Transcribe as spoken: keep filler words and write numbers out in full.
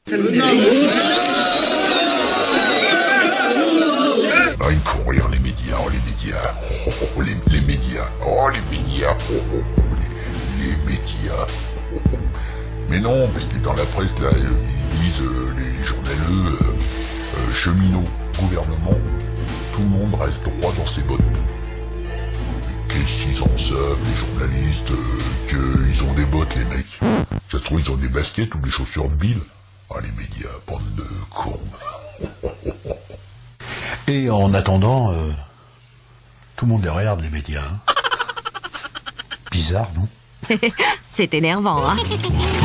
Ah, ils me font rire les médias, oh les médias, oh, oh, oh, les, les médias, oh les médias, oh, oh, oh, les, les médias. Oh, oh. Mais non, mais c'était dans la presse là, ils disent euh, les journaleux, euh, euh, cheminots, gouvernement, tout le monde reste droit dans ses bottes. Mais qu'est-ce qu'ils en savent les journalistes, euh, qu'ils ont des bottes les mecs. Ça se trouve ils ont des baskets ou des chaussures de bille. Ah les médias, bande de cons. Et en attendant, euh, tout le monde les regarde, les médias. Hein. Bizarre, non? C'est énervant, hein.